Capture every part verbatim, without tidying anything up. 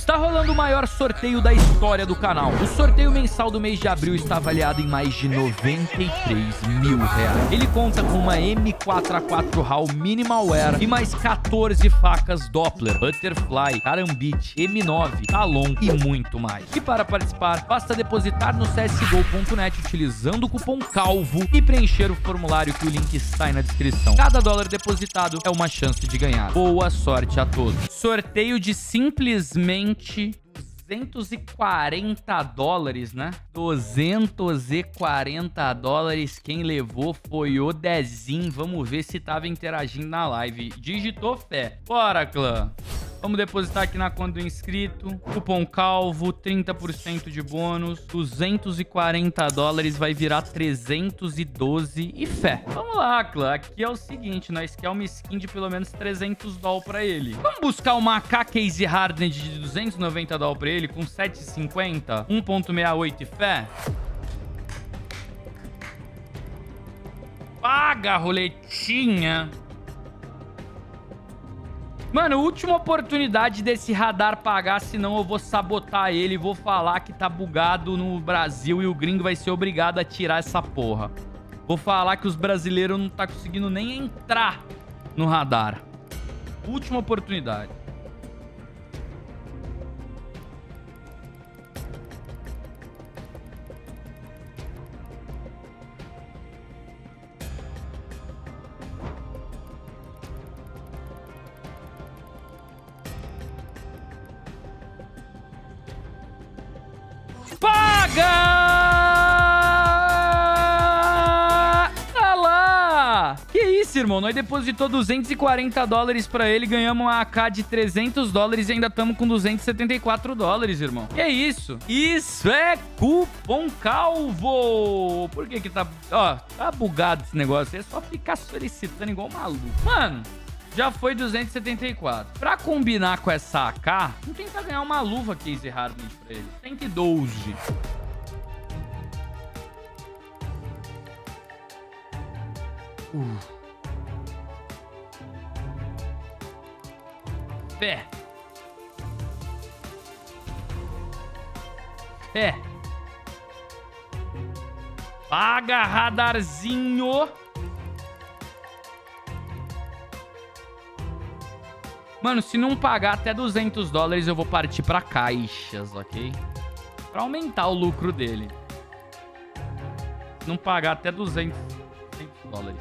Está rolando o maior sorteio da história do canal. O sorteio mensal do mês de abril está avaliado em mais de noventa e três mil reais. Ele conta com uma M quatro A quatro HAL Minimal Wear e mais quatorze facas Doppler, Butterfly, Karambit, M nove, Talon e muito mais. E para participar, basta depositar no C S G O ponto net utilizando o cupom CALVO e preencher o formulário que o link está aí na descrição. Cada dólar depositado é uma chance de ganhar. Boa sorte a todos. Sorteio de simplesmente duzentos e quarenta dólares, né? duzentos e quarenta dólares. Quem levou foi o Dezinho. Vamos ver se tava interagindo na live. Digitou fé. Bora, clã. Vamos depositar aqui na conta do inscrito. Cupom CALVO, trinta por cento de bônus. duzentos e quarenta dólares vai virar trezentos e doze e fé. Vamos lá, clã. Aqui é o seguinte, nós quer uma skin de pelo menos trezentos dólares pra ele. Vamos buscar uma A K Case Hardened de duzentos e noventa dólares pra ele com sete e cinquenta, um ponto sessenta e oito e fé. Paga, roletinha. Mano, última oportunidade desse radar pagar, senão eu vou sabotar ele. Vou falar que tá bugado no Brasil e o gringo vai ser obrigado a tirar essa porra. Vou falar que os brasileiros não tá conseguindo nem entrar no radar. Última oportunidade. Paga! Ah lá! Que isso, irmão? Nós depositou duzentos e quarenta dólares pra ele, ganhamos uma A K de trezentos dólares e ainda estamos com duzentos e setenta e quatro dólares, irmão. Que isso? Isso é cupom CALVO! Por que que tá... Ó, tá bugado esse negócio. É só ficar solicitando igual maluco. Mano... Já foi duzentos e setenta e quatro. Pra combinar com essa A K, vamos tentar ganhar uma luva Case Hardened pra ele. cento e doze. Uh. Fé. Fé. Paga, radarzinho. Mano, se não pagar até duzentos dólares, eu vou partir pra caixas, ok? Pra aumentar o lucro dele. Se não pagar até duzentos dólares.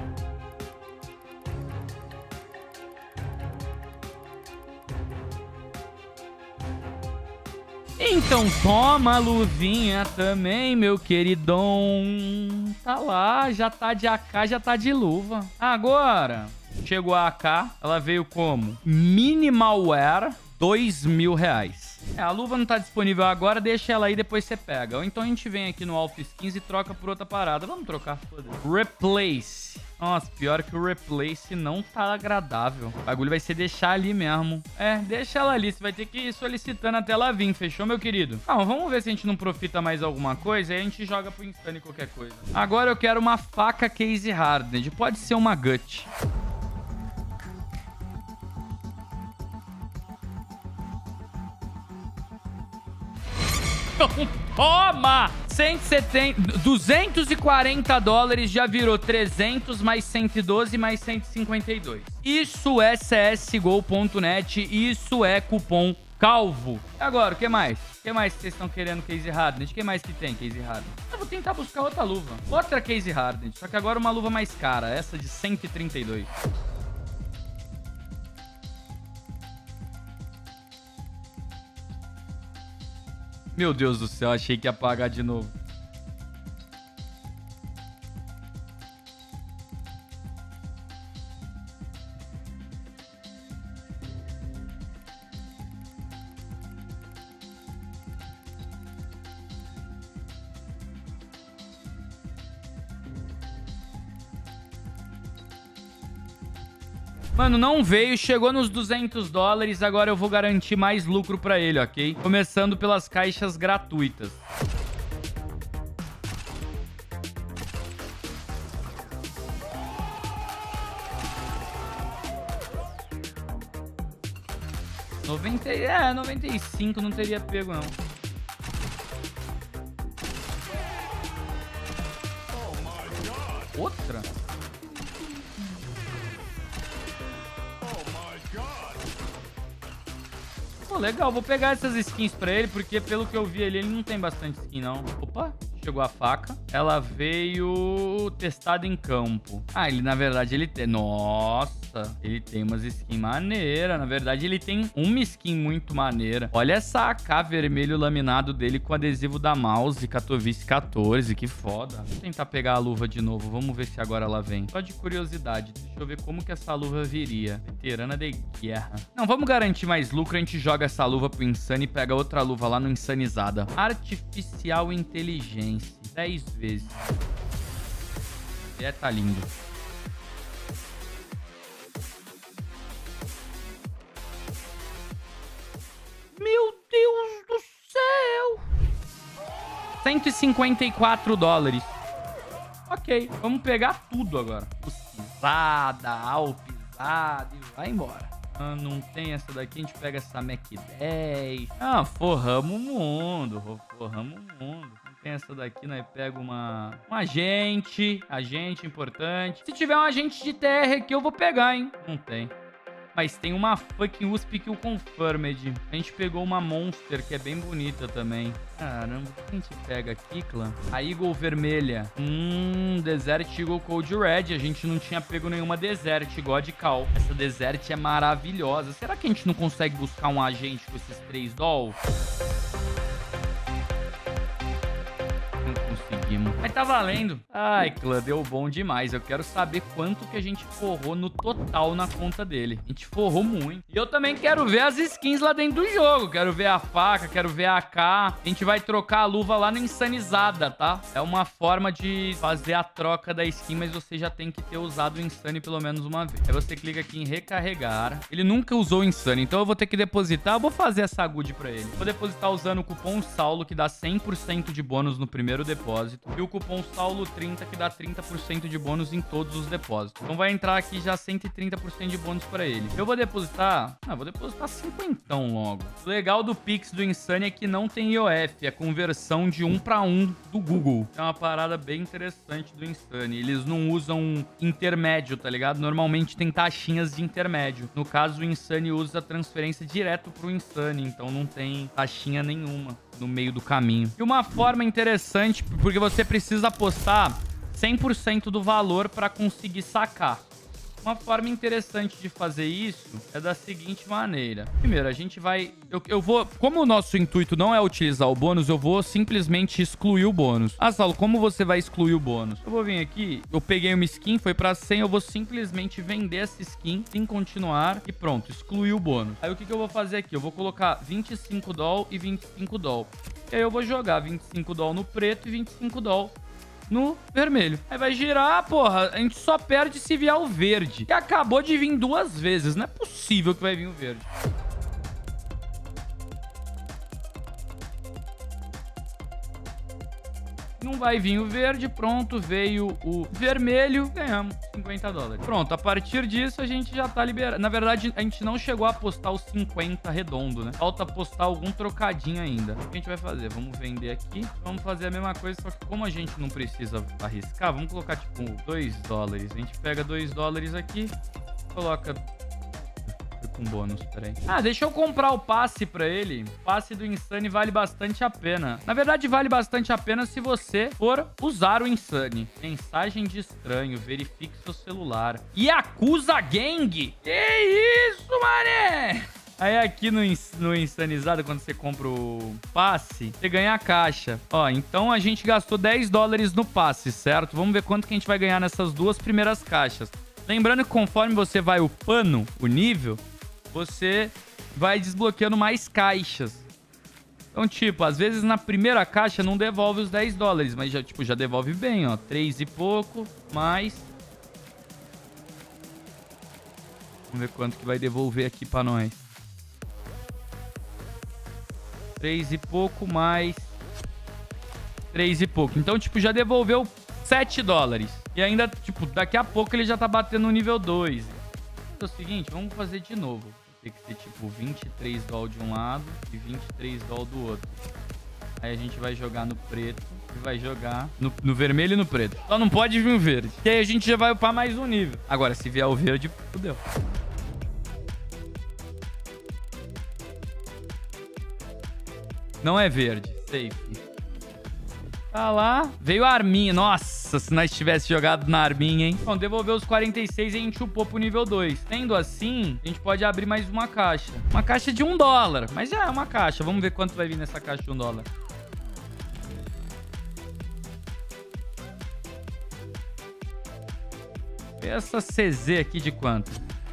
Então toma a luvinha também, meu queridão. Tá lá, já tá de A K, já tá de luva. Agora... Chegou a A K, ela veio como? Minimal Wear, dois mil reais. É, a luva não tá disponível agora, deixa ela aí, depois você pega. Ou então a gente vem aqui no Alpha Skins e troca por outra parada. Vamos trocar, foda-se. Replace. Nossa, pior que o Replace não tá agradável. O bagulho vai ser deixar ali mesmo. É, deixa ela ali, você vai ter que ir solicitando até ela vir, fechou, meu querido? Calma, vamos ver se a gente não profita mais alguma coisa e a gente joga pro Insane qualquer coisa. Agora eu quero uma faca Case Hardened, pode ser uma Gut. Toma! cento e setenta, duzentos e quarenta dólares já virou trezentos, mais cento e doze, mais cento e cinquenta e dois. Isso é C S G O ponto net, isso é cupom CALVO. E agora, o que mais? O que mais que vocês estão querendo Case Hardened? O que mais que tem Case Hardened? Eu vou tentar buscar outra luva. Outra Case Hardened, só que agora uma luva mais cara, essa de cento e trinta e dois. Meu Deus do céu, achei que ia pagar de novo. Mano, não veio, chegou nos duzentos dólares, agora eu vou garantir mais lucro pra ele, ok? Começando pelas caixas gratuitas. noventa, é, noventa e cinco não teria pego, não. Outra? Pô, legal, vou pegar essas skins pra ele, porque pelo que eu vi ali, ele não tem bastante skin, não. Opa, chegou a faca. Ela veio testada em campo. Ah, ele, na verdade, ele tem... Nossa, ele tem umas skins maneiras. Na verdade, ele tem uma skin muito maneira. Olha essa A K vermelho laminado dele com adesivo da mouse Katowice quatorze. Que foda. Vou tentar pegar a luva de novo. Vamos ver se agora ela vem. Só de curiosidade. Deixa eu ver como que essa luva viria. Veterana de guerra. Não, vamos garantir mais lucro. A gente joga essa luva pro Insane e pega outra luva lá no Insanizada. Artificial Inteligência. dez vezes. É, tá lindo. Meu Deus do céu! cento e cinquenta e quatro dólares. Ok, vamos pegar tudo agora. Pisada, alpisada e vai embora. Ah, não tem essa daqui, a gente pega essa Mac dez. Ah, forramos o mundo. Forramos o mundo. Não tem essa daqui, nós pega uma... Um agente. Agente importante. Se tiver um agente de T R aqui, eu vou pegar, hein? Não tem. Mas tem uma fucking U S P Kill Confirmed. A gente pegou uma Monster, que é bem bonita também. Caramba, o que a gente pega aqui, clã? A Eagle vermelha. Hum, Desert Eagle Cold Red. A gente não tinha pego nenhuma Desert, God Call. Essa Desert é maravilhosa. Será que a gente não consegue buscar um agente com esses três dolls? Mas tá valendo. Ai, clã, deu bom demais. Eu quero saber quanto que a gente forrou no total na conta dele. A gente forrou muito. E eu também quero ver as skins lá dentro do jogo. Quero ver a faca, quero ver a A K. A gente vai trocar a luva lá no Insanizada, tá? É uma forma de fazer a troca da skin, mas você já tem que ter usado o Insane pelo menos uma vez. Aí você clica aqui em recarregar. Ele nunca usou o Insane, então eu vou ter que depositar. Eu vou fazer essa good pra ele. Vou depositar usando o cupom Saulo, que dá cem por cento de bônus no primeiro depósito. E o cupom Saulo trinta, que dá trinta por cento de bônus em todos os depósitos. Então vai entrar aqui já cento e trinta por cento de bônus pra ele. Eu vou depositar... Ah, vou depositar cinquentão logo. O legal do Pix do Insane é que não tem I O F. É conversão de um pra um do Google. É uma parada bem interessante do Insane. Eles não usam intermédio, tá ligado? Normalmente tem taxinhas de intermédio. No caso, o Insane usa transferência direto pro Insane. Então não tem taxinha nenhuma no meio do caminho. E uma forma interessante, porque você precisa apostar cem por cento do valor para conseguir sacar. Uma forma interessante de fazer isso é da seguinte maneira. Primeiro, a gente vai... Eu, eu vou... Como o nosso intuito não é utilizar o bônus, eu vou simplesmente excluir o bônus. Ah, Saulo, como você vai excluir o bônus? Eu vou vir aqui, eu peguei uma skin, foi pra cem, eu vou simplesmente vender essa skin em continuar e pronto, excluir o bônus. Aí o que, que eu vou fazer aqui? Eu vou colocar vinte e cinco dólares e vinte e cinco dólares. E aí eu vou jogar vinte e cinco dólares no preto e vinte e cinco dólares no vermelho. Aí vai girar, porra, a gente só perde se vier o verde. E acabou de vir duas vezes. Não é possível que vai vir o verde. Não vai vir o verde, pronto, veio o vermelho, ganhamos cinquenta dólares. Pronto, a partir disso a gente já tá liberado. Na verdade, a gente não chegou a apostar os cinquenta redondo, né? Falta apostar algum trocadinho ainda. O que a gente vai fazer? Vamos vender aqui. Vamos fazer a mesma coisa, só que como a gente não precisa arriscar, vamos colocar tipo dois dólares. A gente pega dois dólares aqui, coloca... com bônus, peraí. Ah, deixa eu comprar o passe pra ele. O passe do Insane vale bastante a pena. Na verdade, vale bastante a pena se você for usar o Insane. Mensagem de estranho, verifique seu celular. Yakuza Gang! Que isso, mané? Aí aqui no, no Insanizado, quando você compra o passe, você ganha a caixa. Ó, então a gente gastou dez dólares no passe, certo? Vamos ver quanto que a gente vai ganhar nessas duas primeiras caixas. Lembrando que conforme você vai upando o nível, você vai desbloqueando mais caixas. Então, tipo, às vezes na primeira caixa não devolve os dez dólares, mas já, tipo, já devolve bem, ó. três e pouco, mais... Vamos ver quanto que vai devolver aqui pra nós. três e pouco, mais... três e pouco. Então, tipo, já devolveu sete dólares. E ainda, tipo, daqui a pouco ele já tá batendo no nível dois. É o seguinte, vamos fazer de novo. ter que ser tipo vinte e três dólares de um lado e vinte e três dólares do outro. Aí a gente vai jogar no preto e vai jogar no, no vermelho e no preto. Só não pode vir o verde, que aí a gente já vai upar mais um nível. Agora, se vier o verde, fodeu. Não é verde, safe. Tá lá. Veio a arminha. Nossa, se nós tivesse jogado na arminha, hein? Bom, devolveu os quarenta e seis e a gente upou pro nível dois. Sendo assim, a gente pode abrir mais uma caixa. Uma caixa de um dólar. Mas já é uma caixa. Vamos ver quanto vai vir nessa caixa de um dólar. Essa C Z aqui de quanto?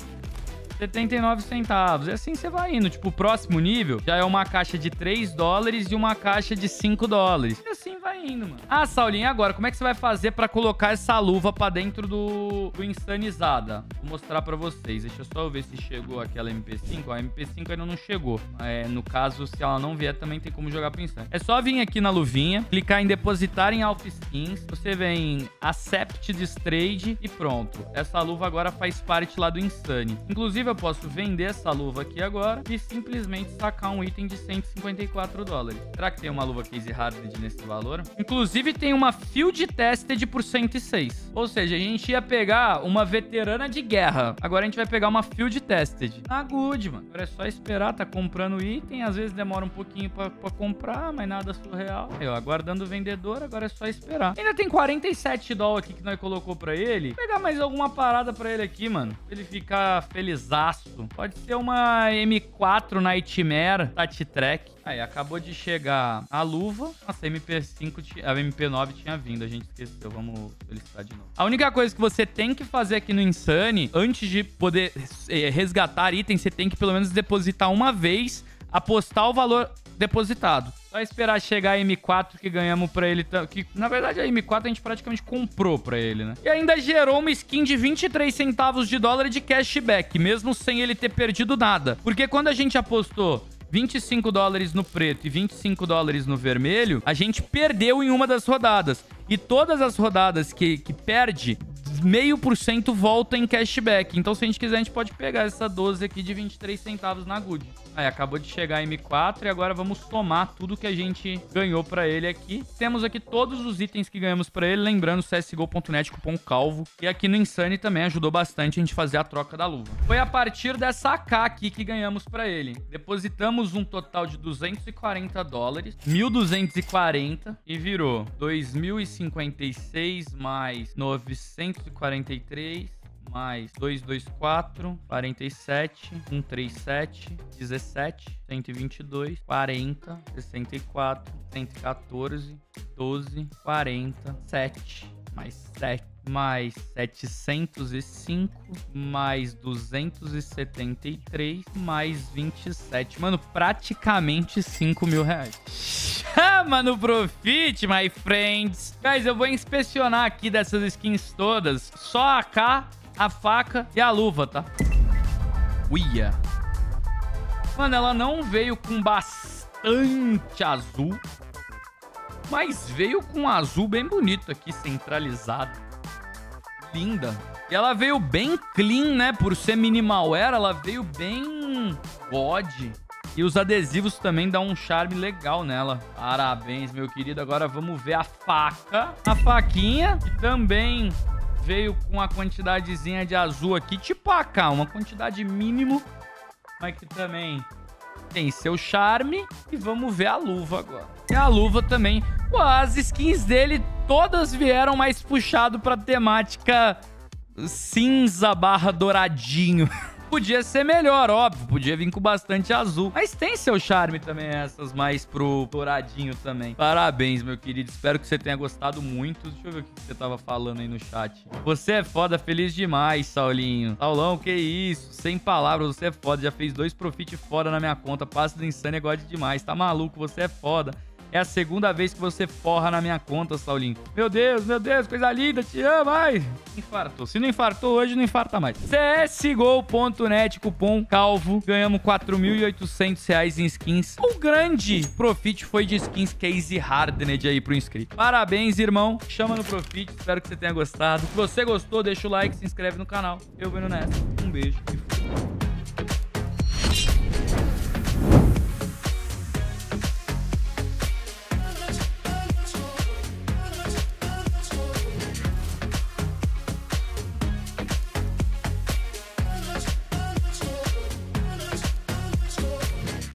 setenta e nove centavos. E assim você vai indo. Tipo, o próximo nível já é uma caixa de três dólares e uma caixa de cinco dólares. E assim vai indo, mano. Ah, Saulinho, agora, como é que você vai fazer pra colocar essa luva pra dentro do, do Insanizada? Vou mostrar pra vocês. Deixa eu só ver se chegou aquela M P cinco. A M P cinco ainda não chegou. É, no caso, se ela não vier, também tem como jogar pro Insane. É só vir aqui na luvinha, clicar em depositar em Alpha Skins. Você vem Accept this trade e pronto. Essa luva agora faz parte lá do Insane. Inclusive, eu posso vender essa luva aqui agora e simplesmente sacar um item de cento e cinquenta e quatro dólares. Será que tem uma luva Case Harded nesse valor? Inclusive, tem uma Field Tested por cento e seis. Ou seja, a gente ia pegar uma veterana de guerra. Agora a gente vai pegar uma Field Tested. Na good, mano. Agora é só esperar, tá comprando item. Às vezes demora um pouquinho pra, pra comprar, mas nada surreal. Aí, ó, aguardando o vendedor, agora é só esperar. Ainda tem quarenta e sete dólares aqui que nós colocou pra ele. Vou pegar mais alguma parada pra ele aqui, mano. Pra ele ficar felizão. Pode ser uma M quatro Nightmare Tati Track. Aí, acabou de chegar a luva. Nossa, a M P cinco, a M P nove tinha vindo. A gente esqueceu. Vamos felicitar de novo. A única coisa que você tem que fazer aqui no Insane, antes de poder é, resgatar itens, você tem que pelo menos depositar uma vez, apostar o valor depositado. Só esperar chegar a M quatro que ganhamos pra ele. Que, na verdade, a M quatro a gente praticamente comprou pra ele, né? E ainda gerou uma skin de vinte e três centavos de dólar de cashback, mesmo sem ele ter perdido nada. Porque quando a gente apostou vinte e cinco dólares no preto e vinte e cinco dólares no vermelho, a gente perdeu em uma das rodadas. E todas as rodadas que, que perde, meio por cento volta em cashback. Então, se a gente quiser, a gente pode pegar essa doze aqui de vinte e três centavos na good. Aí, acabou de chegar a M quatro e agora vamos somar tudo que a gente ganhou pra ele aqui. Temos aqui todos os itens que ganhamos pra ele. Lembrando, C S G O ponto net, cupom calvo. E aqui no Insane também ajudou bastante a gente fazer a troca da luva. Foi a partir dessa A K aqui que ganhamos pra ele. Depositamos um total de duzentos e quarenta dólares. mil duzentos e quarenta. E virou dois mil e cinquenta e seis mais novecentos e quarenta e três. Mais duzentos e vinte e quatro, quarenta e sete, cento e trinta e sete, dezessete, cento e vinte e dois, quarenta, sessenta e quatro, cento e quatorze, doze, quarenta, sete, mais sete, mais setecentos e cinco, mais duzentos e setenta e três, mais vinte e sete. Mano, praticamente cinco mil reais. Chama no Profit, my friends. Guys, eu vou inspecionar aqui dessas skins todas. Só a A K, a faca e a luva, tá? Uia. Mano, ela não veio com bastante azul, mas veio com um azul bem bonito aqui, centralizado. Linda. E ela veio bem clean, né? Por ser minimalware, ela veio bem God. E os adesivos também dão um charme legal nela. Parabéns, meu querido. Agora vamos ver a faca. A faquinha, que também veio com uma quantidadezinha de azul aqui, tipo A K, uma quantidade mínimo, mas que também tem seu charme. E vamos ver a luva agora. E a luva também. Pô, as skins dele todas vieram mais puxado pra temática cinza barra douradinho. Podia ser melhor, óbvio. Podia vir com bastante azul. Mas tem seu charme também essas mais pro douradinho também. Parabéns, meu querido. Espero que você tenha gostado muito. Deixa eu ver o que você tava falando aí no chat. Você é foda, feliz demais, Saulinho. Saulão, que isso. Sem palavras, você é foda. Já fez dois profit foda na minha conta. Passe do Insane é God demais. Tá maluco, você é foda. É a segunda vez que você forra na minha conta, Saulinho. Meu Deus, meu Deus, coisa linda, te amo, ai. Infartou. Se não infartou hoje, não infarta mais. C S G O ponto net, cupom calvo. Ganhamos quatro mil e oitocentos reais em skins. O grande profit foi de skins Case Hardened aí pro inscrito. Parabéns, irmão. Chama no Profit. Espero que você tenha gostado. Se você gostou, deixa o like, se inscreve no canal. Eu vou indo nessa. Um beijo e fui.